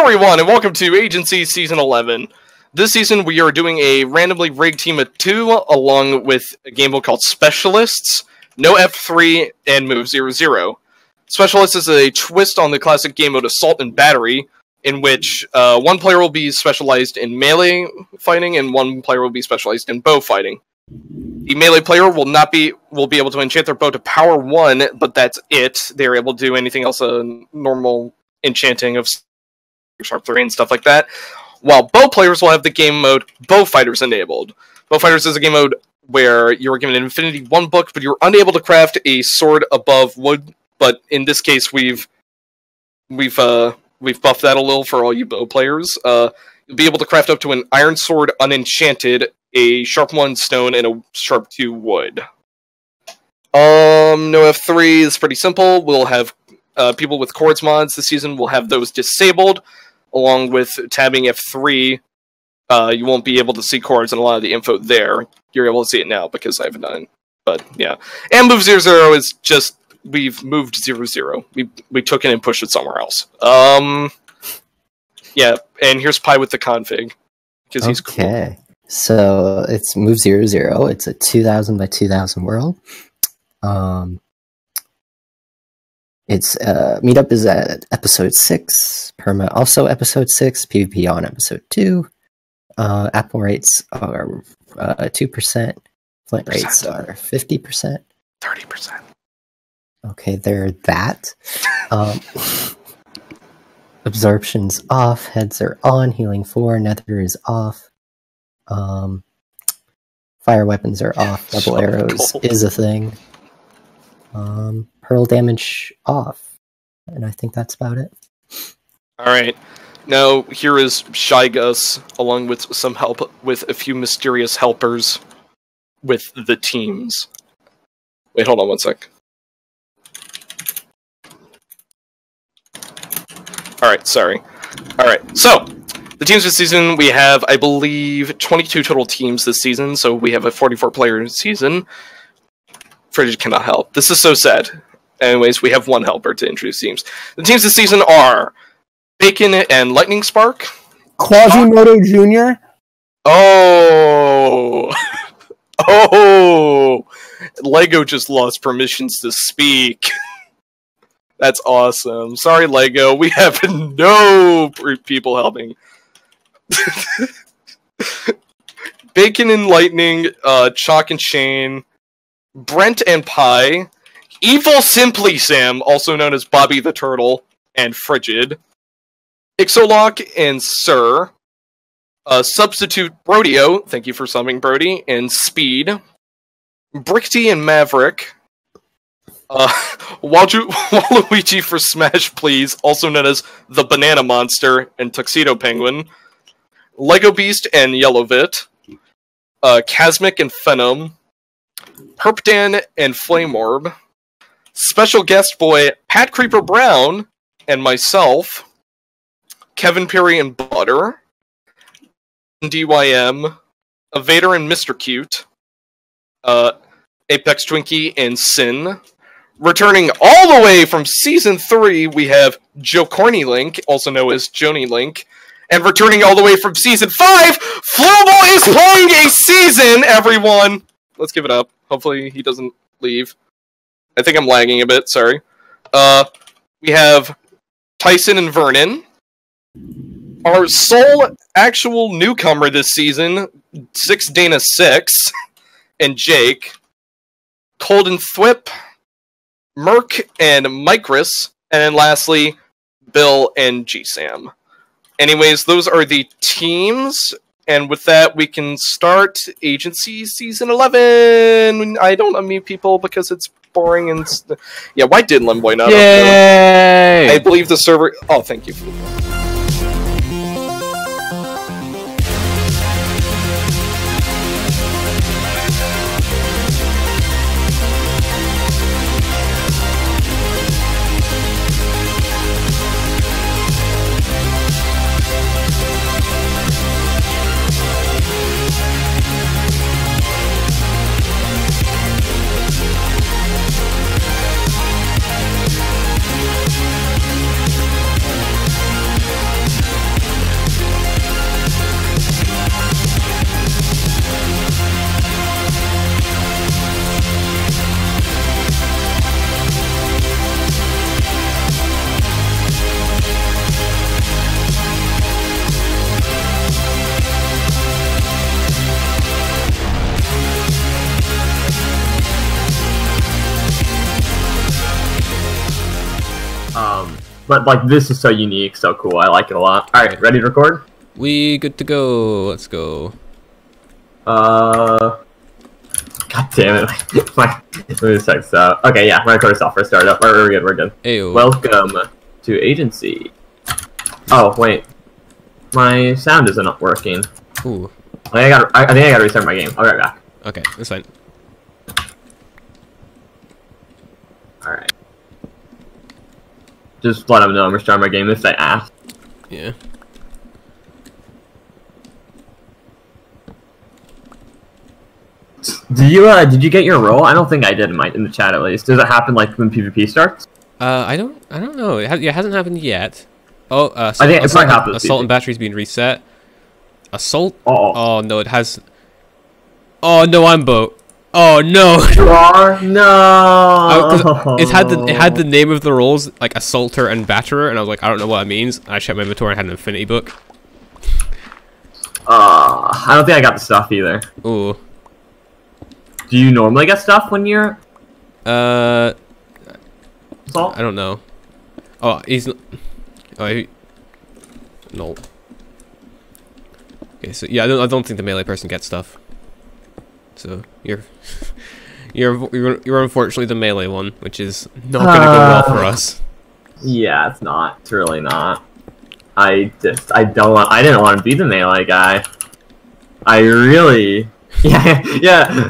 everyone, and welcome to Agency Season 11. This season, we are doing a randomly rigged team of 2, along with a game mode called Specialists, No F3, and Move 00. Specialists is a twist on the classic game mode Assault and Battery, in which one player will be specialized in melee fighting, and one player will be specialized in bow fighting. The melee player will be able to enchant their bow to power 1, but that's it. They're able to do anything else, normal enchanting of Sharp 3 and stuff like that, while bow players will have the game mode Bow Fighters enabled. Bow Fighters is a game mode where you are given an Infinity 1 book, but you're unable to craft a sword above wood, but in this case we've buffed that a little for all you bow players. You'll be able to craft up to an Iron Sword unenchanted, a Sharp 1 stone, and a Sharp 2 wood. No F3 is pretty simple. We'll have people with chords mods this season will have those disabled. Along with tabbing F3, you won't be able to see chords and a lot of the info there. You're able to see it now because I haven't done it. But yeah. And Move 00 is just, we've moved 00. We took it and pushed it somewhere else. Yeah, and here's Pi with the config. Because he's cool. Okay. So it's Move 00. It's a 2000 by 2000 world. It's meetup is at episode 6, perma also episode 6, PvP on episode 2. Apple rates are 2%, Flint rates are 50%. 30%. Okay, they're that. Absorption's off, heads are on, healing 4, nether is off. Fire weapons are off, double arrows is a thing. Hurl damage off, and I think that's about it. Alright, now here is Shy Gus, along with some help with a few mysterious helpers with the teams. Wait, hold on one sec. Alright, sorry. Alright, so, the teams this season, we have, I believe, 22 total teams this season, so we have a 44-player season. Frigid cannot help. This is so sad. Anyways, we have one helper to introduce teams. The teams this season are Bacon and Lightning Spark. Quasimodo Jr. Oh! Oh! Lego just lost permissions to speak. That's awesome. Sorry, Lego. We have no people helping. Bacon and Lightning, Chalk and Shane, Brent and Pi, Evil Simply Sam, also known as Bobby the Turtle, and Frigid, Ixolock and Sir, Substitute Brodeo, thank you for summing Brody, and Speed, Brickty and Maverick, Waluigi for Smash Please, also known as the Banana Monster, and Tuxedo Penguin, Lego Beast and Yellowvit, Casmic and Phenom, Herpdan and Flame Orb, special guest boy Pat Creeper Brown and myself, Kevin Perry and Butter, DYM, Vader and Mr. Cute, Apex Twinkie and Sin. Returning all the way from Season 3, we have Joe Corny Link, also known as Joni Link. And returning all the way from Season 5, Flowball is playing a season, everyone! Let's give it up. Hopefully he doesn't leave. I think I'm lagging a bit, sorry. We have Tyson and Vernon. Our sole actual newcomer this season, 6 Dana 6, and Jake. Cold and Thwip, Merc and Micris, and then lastly, Bill and G-Sam. Anyways, those are the teams, and with that, we can start Agency Season 11! I don't unmute people because it's boring and... Yeah, why did Limboy not? Yay! I believe the server... Oh, thank you. But like this is so unique, so cool. I like it a lot. All right, ready to record? We good to go. Let's go. God damn it! Let me check this out. Okay, yeah, my recorder software started up. We're good. We're good. Ayo. Welcome to agency. Oh wait, my sound isn't working. Ooh. I think I gotta restart my game. I'll be right back. Okay, that's fine. All right. Just let them know I'm restarting my game if they ask. Yeah. Did you get your role? I don't think I did in the chat at least. Does it happen like when PvP starts? I don't know. It hasn't happened yet. Oh, I think it's not happened. Assault and battery's being reset. Assault? Oh. Oh no, it has. Oh no, I'm boat. Oh no. You are? No. It had the name of the roles like assaulter and batterer, and I was like, I don't know what that means. I checked my inventory and had an affinity book. I don't think I got the stuff either. Ooh. Do you normally get stuff when you're assault? I don't know. Oh, he's. No. Okay, so yeah, I don't think the melee person gets stuff. So you're unfortunately the melee one, which is not gonna go well for us. Yeah, it's not. It's really not. I didn't want to be the melee guy. I really. Yeah.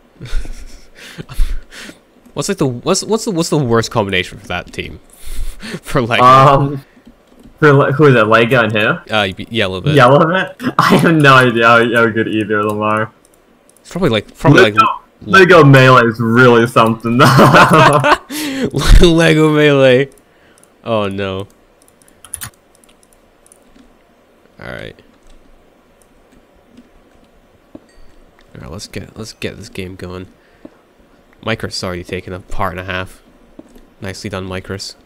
What's the worst combination for that team? For Lego. Who is it? Lego and who? Yellow bit. Yellow bit? I have no idea how good either of them are. It's probably like Lego Melee is really something. Lego Melee. Oh no. Alright. Alright, let's get this game going. Micros already taken a part and a half. Nicely done, Micros.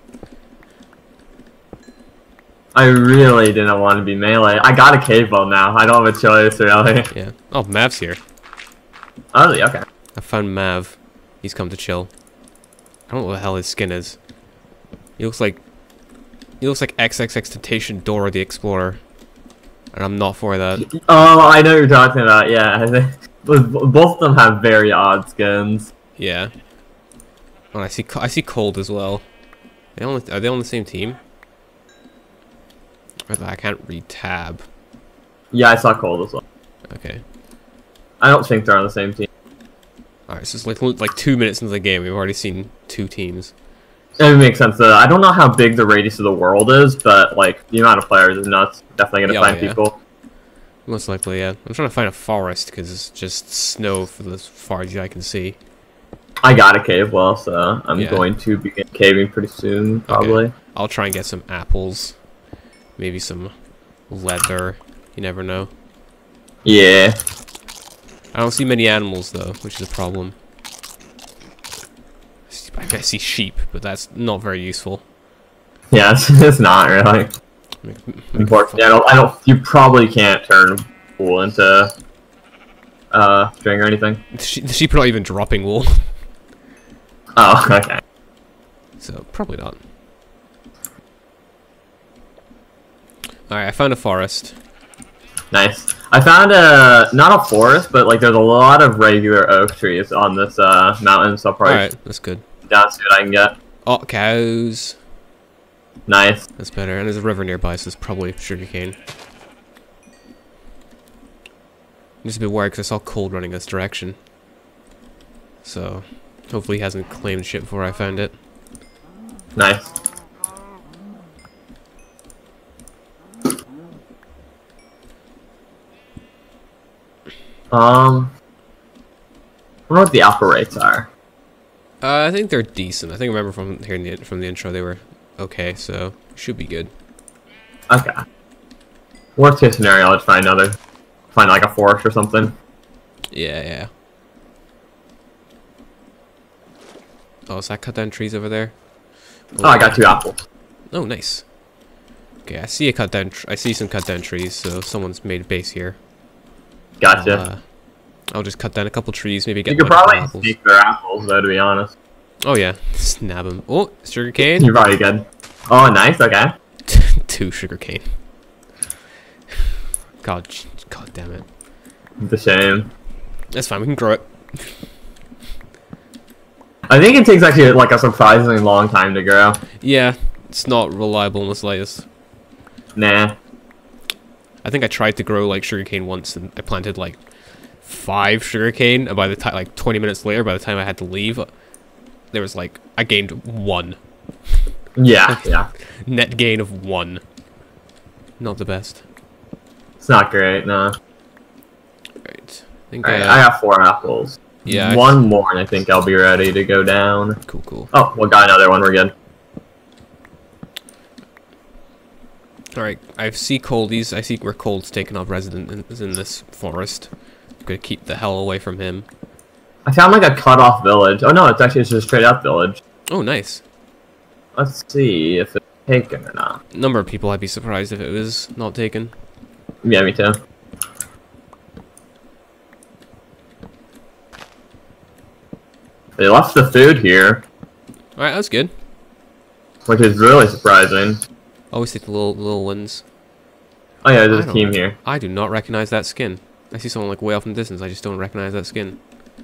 I really didn't want to be melee. I got a cave ball now. I don't have a choice, really. Yeah. Oh, Mav's here. Oh, yeah, okay. I found Mav. He's come to chill. I don't know what the hell his skin is. He looks like XXX Temptation Dora the Explorer. And I'm not for that. Oh, I know what you're talking about, yeah. Both of them have very odd skins. Yeah. Oh, I see Cold as well. Are they on the same team? I can't read tab. Yeah, I saw Cold as well. Okay. I don't think they're on the same team. Alright, so it's like 2 minutes into the game, we've already seen two teams. It makes sense. I don't know how big the radius of the world is, but like the amount of players is nuts. Definitely gonna find people. Most likely, yeah. I'm trying to find a forest because it's just snow for as far as I can see. I got a cave well, so I'm going to begin caving pretty soon, probably. Okay. I'll try and get some apples. Maybe some leather. You never know. Yeah. I don't see many animals, though, which is a problem. I see sheep, but that's not very useful. Yeah, it's not really. Unfortunately, I don't. You probably can't turn wool into string or anything. The sheep are not even dropping wool. Oh, okay. So probably not. Alright, I found a forest. Nice. I found not a forest, but like there's a lot of regular oak trees on this mountain, so probably Alright, that's good. down see what I can get. Oh, cows. Nice. That's better. And there's a river nearby, so it's probably sugarcane. I'm just a bit worried because I saw Cold running this direction. So, hopefully he hasn't claimed shit before I found it. Nice. I wonder what the alpha rates are. I think they're decent. I think I remember from hearing from the intro they were okay, so should be good. Okay. Worst case scenario, I'll just find like a forest or something. Yeah. Oh, is that cut down trees over there? Oh, I got 2 apples. Oh, nice. Okay, I see some cut down trees, so someone's made a base here. Gotcha. I'll just cut down a couple trees, maybe get You could probably sneak their apples, though, to be honest. Oh yeah, snap them. Oh, sugarcane. You're probably good. Oh, nice. Okay. 2 sugarcane. God damn it. It's a shame. That's fine. We can grow it. I think it takes actually like a surprisingly long time to grow. Yeah, it's not reliable in the slightest. Nah. I think I tried to grow like sugarcane once, and I planted like 5 sugarcane. And by the time, like 20 minutes later, by the time I had to leave, there was like I gained 1. Yeah, yeah. Net gain of 1. Not the best. It's not great, no. Right. I think Alright, I got 4 apples. yeah. One more, and I think I'll be ready to go down. Cool. Oh, we got another one. We're good. Alright, I see Coldy's. I see where Cold's taken up residence in this forest. I'm gonna keep the hell away from him. I found like a cut-off village. Oh no, it's actually just a straight-up village. Oh, nice. Let's see if it's taken or not. Number of people, I'd be surprised if it was not taken. Yeah, me too. They left the food here, Alright, that's good. which is really surprising. Always take the little ones. Oh yeah, I there's a don't team know. here. I do not recognize that skin. I see someone like way off in the distance, I just don't recognize that skin.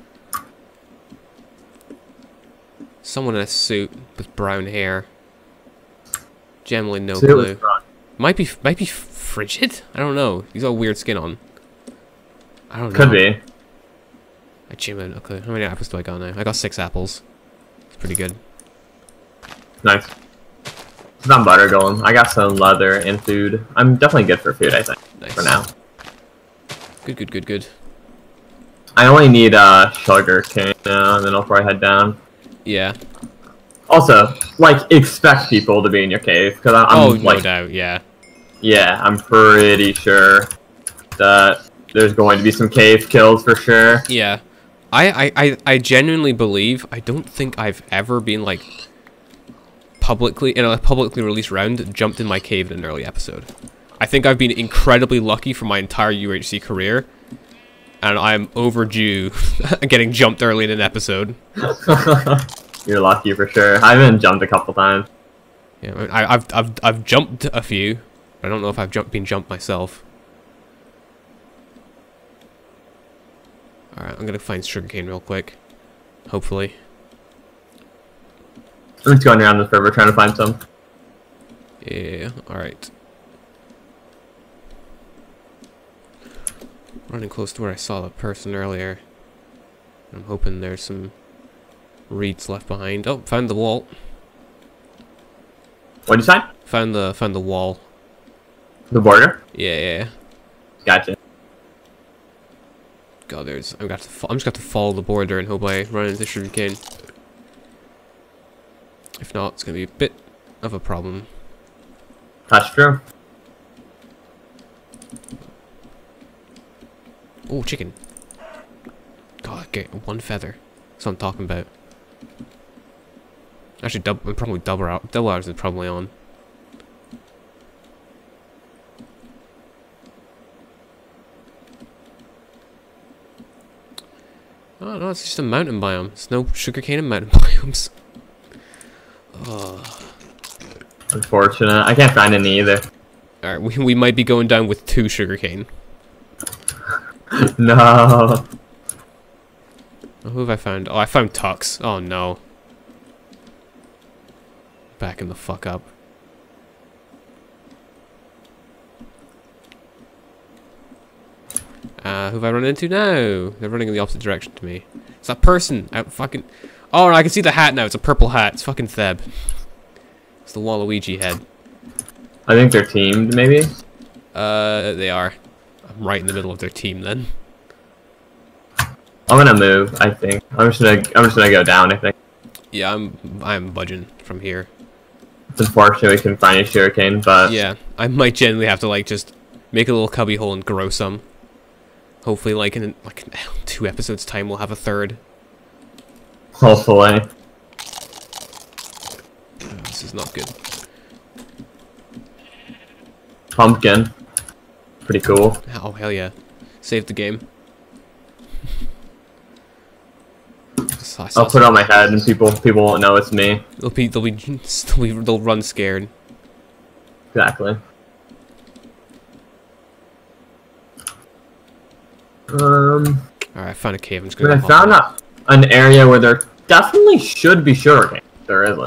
Someone in a suit with brown hair. Generally no See, it was clue. front. Might be frigid? I don't know. He's got weird skin on. I don't know. Could be. Achievement, okay. How many apples do I got now? I got 6 apples. It's pretty good. Nice. Some butter going. I got some leather and food. I'm definitely good for food, I think, Nice. for now. Good. I only need sugar cane now, and then I'll probably head down. Yeah. Also, like, expect people to be in your cave, because I'm Oh, like, no doubt, yeah. yeah, I'm pretty sure that there's going to be some cave kills for sure. Yeah. I genuinely believe, I don't think I've ever been, like, in a publicly released round, jumped in my cave in an early episode. I think I've been incredibly lucky for my entire UHC career, and I'm overdue getting jumped early in an episode. You're lucky for sure. I've been jumped a couple times. Yeah, I've jumped a few, but I don't know if I've been jumped myself. Alright, I'm gonna find sugarcane real quick. Hopefully. I'm just going around this river trying to find some. Yeah, alright. Running close to where I saw the person earlier. I'm hoping there's some reeds left behind. Oh, found the wall. What'd you say? Found the wall. The border? Yeah. Gotcha. God, I'm just gonna have to follow the border and hope I run into sugarcane. If not, it's gonna be a bit of a problem. That's true. Oh, chicken. God, get 1 feather. That's what I'm talking about. Actually, probably double hours is probably on. Oh no, it's just a mountain biome. It's no sugarcane and mountain biomes. Oh. Unfortunate. I can't find any either. Alright, we might be going down with 2 sugarcane. No. Oh, who have I found? Oh, I found Tux. Oh no. Backing the fuck up. Who have I run into now? They're running in the opposite direction to me. It's that person out fucking... Oh, no, I can see the hat now. It's a purple hat. It's fucking Theb. It's the Waluigi head. I think they're teamed, maybe? They are. I'm right in the middle of their team then. I'm gonna move, I think. I'm just gonna go down, I think. Yeah, I'm budging from here. It's unfortunate we couldn't find a sugarcane, but Yeah, I might genuinely have to like just make a little cubby hole and grow some. Hopefully, like in 2 episodes time, we'll have a 3rd. hopefully. This is not good. Pumpkin. Pretty cool. Oh hell yeah! Save the game. I saw I'll put it on my head, and people won't know it's me. they'll run scared. Exactly. Alright, I found a cave. I'm just I gonna. found an area where there definitely should be sugarcane. There isn't.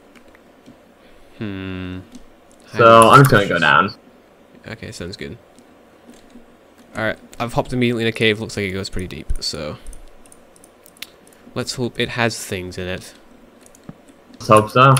So I'm just gonna go down. Okay, sounds good. Alright, I've hopped immediately in a cave. Looks like it goes pretty deep. So let's hope it has things in it. Let's hope so.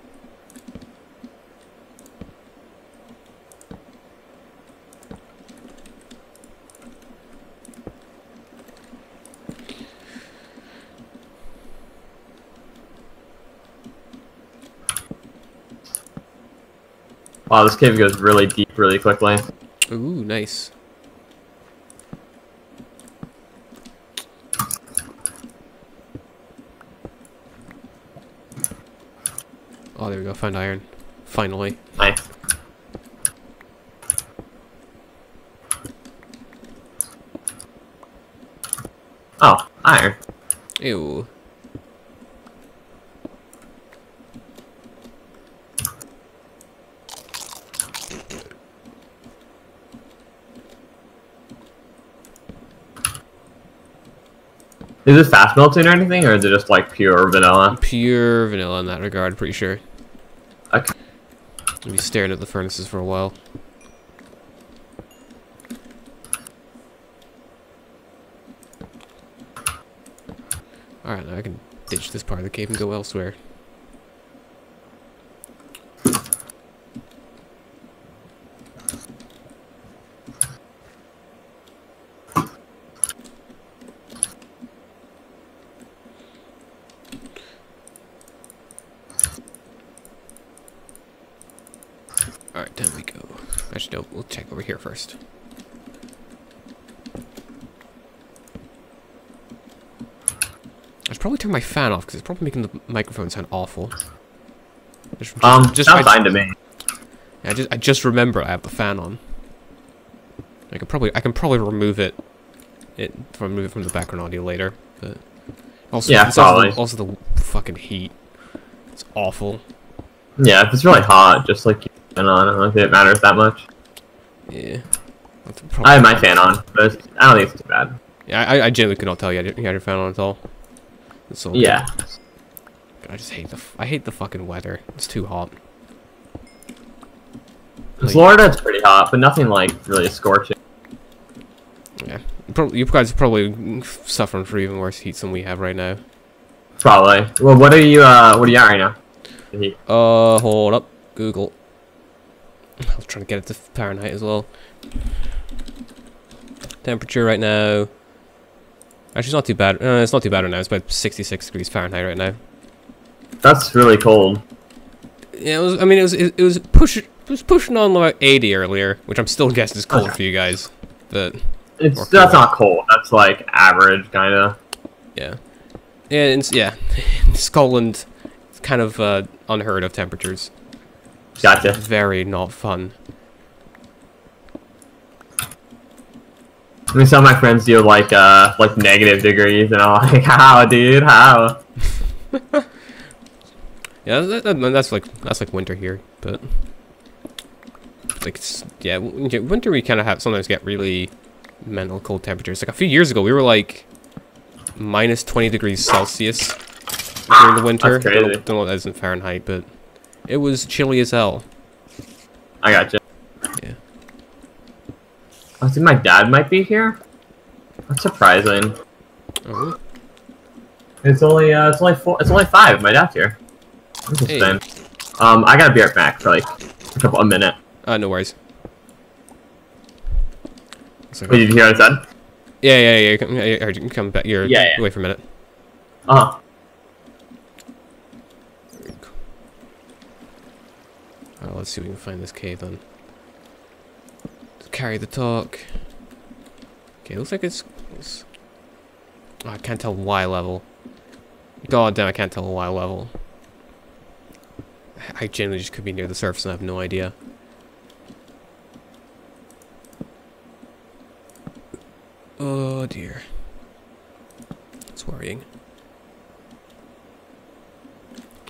Wow, this cave goes really deep really quickly. Ooh, nice. Oh, there we go. Found iron. Finally. Nice. Oh, iron. Ew. Is it fast melting or anything, or is it just like pure vanilla? Pure vanilla in that regard, pretty sure. Okay. I'll be staring at the furnaces for a while. Alright, now I can ditch this part of the cave and go elsewhere. Alright, down we go. Actually, no, we'll check over here first. I should probably turn my fan off because it's probably making the microphone sound awful. Sounds fine to me. I just remember I have the fan on. I can probably remove it from the background audio later, but also Yeah, probably. Also the fucking heat. It's awful. Yeah, if it's really hot, just like I don't know if it matters that much. Yeah. I have my fan on, but I don't think it's too bad. Yeah, I genuinely could not tell you had your fan on at all. It's so Yeah. I just hate the fucking weather. It's too hot. Florida, it's pretty hot, but nothing like really scorching. Yeah, you guys are probably suffering for even worse heat than we have right now. Probably. Well, what are you at right now? The heat. Hold up, Google. I was trying to get it to Fahrenheit as well. Temperature right now. Actually, it's not too bad. It's not too bad right now. It's about 66 degrees Fahrenheit right now. That's really cold. Yeah, it was. I mean, it was pushing on about 80 earlier, which I'm still guessing is cold for you guys, but That's not cold. That's like average, kind of. yeah, in Scotland, it's kind of unheard of temperatures. Gotcha. Very not fun. I mean, some of my friends deal like negative degrees, and I'm like, how, dude, how? Yeah, that's like winter here, but like winter we kind of sometimes get really mental cold temperatures. Like a few years ago, we were like minus 20 degrees Celsius during the winter. That's crazy. Don't know what that is in Fahrenheit, but it was chilly as hell. I gotcha. Yeah. I think my dad might be here. That's surprising. Oh, It's only 5. My dad's here. Interesting. I gotta be right back for like a minute. no worries. Wait, did you hear what I said? Yeah. You can come back. You're Yeah. away for a minute. Uh-huh. Let's see if we can find this cave then. Carry the talk. Okay, looks like it's oh, I can't tell Y level. God damn, I can't tell Y level. I genuinely just could be near the surface and I have no idea. Oh dear. It's worrying.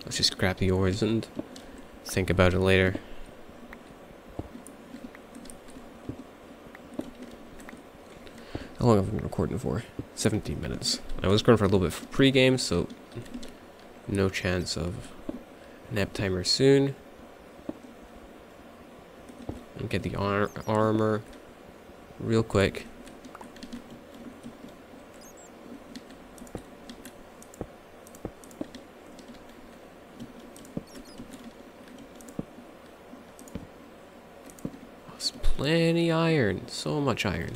Let's just grab the ores and think about it later. How long have I been recording for? 17 minutes. I was going for a little bit for pre-game, so no chance of nap timer soon. And get the armor real quick. There's plenty iron, so much iron.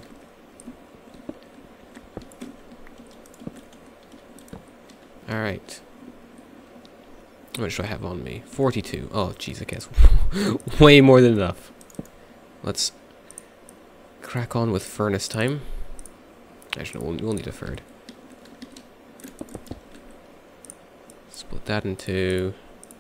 Alright. How much do I have on me? 42. Oh, jeez, I guess. Way more than enough. Let's crack on with furnace time. Actually, no, we'll need a third. Split that in two.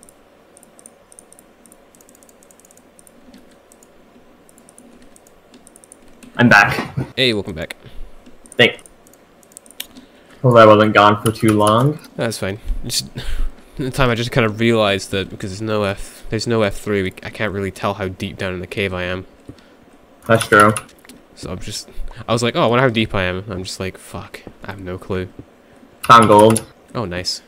I'm back. Hey, welcome back. Thanks. Hope I wasn't gone for too long. That's fine. Just in the time I just kind of realized that because there's no F3, I can't really tell how deep down in the cave I am. That's true. So I was like, oh, I wonder how deep I am. I'm just like, fuck, I have no clue. Found gold. Oh, nice.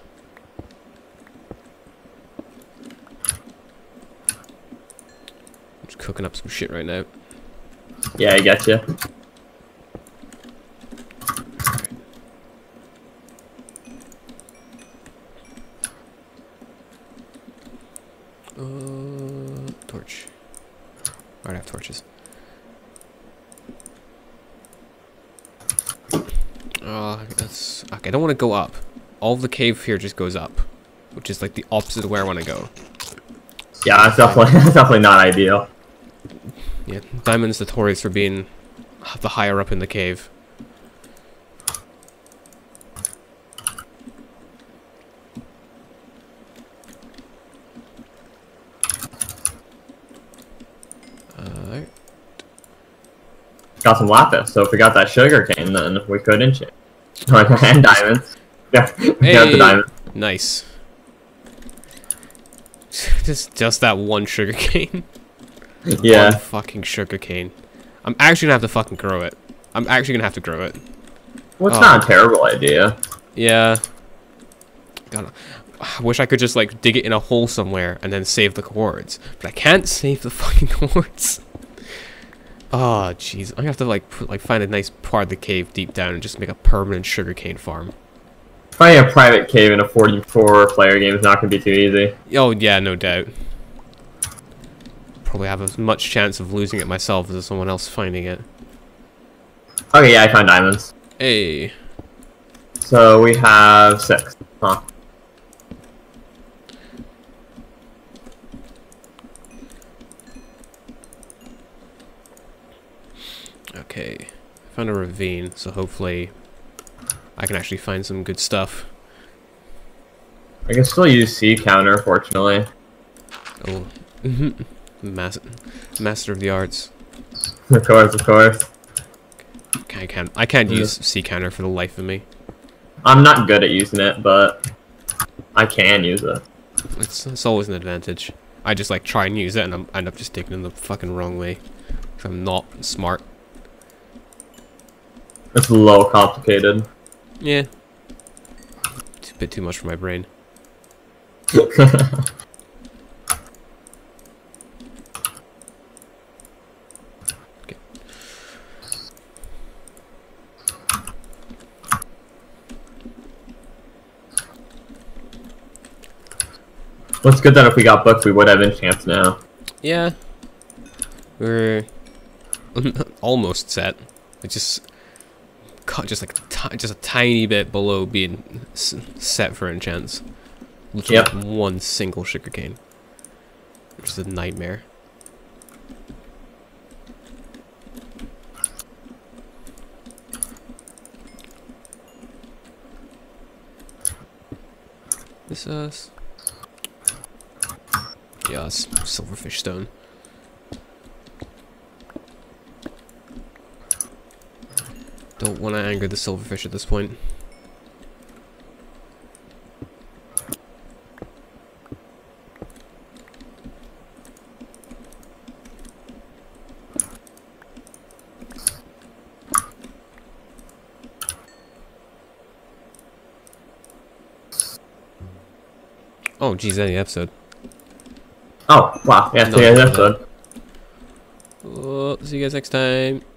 I'm just cooking up some shit right now. Yeah, I get you. Torch. I don't have torches. That's okay. I don't want to go up. All of the cave here just goes up, which is like the opposite of where I want to go. Yeah, that's definitely not ideal. Yeah, Diamond's notorious for being the higher up in the cave. Got some lapis, so if we got that sugar cane, then we could enchant. And diamonds. Yeah, we got the diamonds. Nice. just that one sugar cane. Yeah. One fucking sugar cane. I'm actually gonna have to fucking grow it. I'm actually gonna have to grow it. Well, it's not a terrible idea. Yeah. God, I wish I could just like dig it in a hole somewhere and then save the quartz, but I can't save the fucking quartz. Oh, jeez. I'm gonna have to like find a nice part of the cave deep down and just make a permanent sugarcane farm. Finding a private cave in a 44-player game is not gonna be too easy. Oh yeah, no doubt. Probably have as much chance of losing it myself as someone else finding it. Okay, yeah, I found diamonds. Hey. So we have 6. Huh. Okay. Found a ravine, so hopefully I can actually find some good stuff. I can still use C counter, fortunately. Oh. Master of the arts. Of course, of course. I can't use C counter for the life of me. I'm not good at using it, but I can use it. It's always an advantage. I just like try and use it and I end up just taking it the fucking wrong way. 'Cause I'm not smart. It's a little complicated. Yeah. It's a bit too much for my brain. Okay. Well, it's good that if we got books, we would have enchants now. Yeah. We're almost set. It's just like just a tiny bit below being set for enchants. Yep. One single sugarcane, which is a nightmare. This yeah, it's silverfish stone. Don't want to anger the silverfish at this point. Oh, geez, that the episode. Oh, wow. Yeah, No, see you no, next episode. See you guys next time.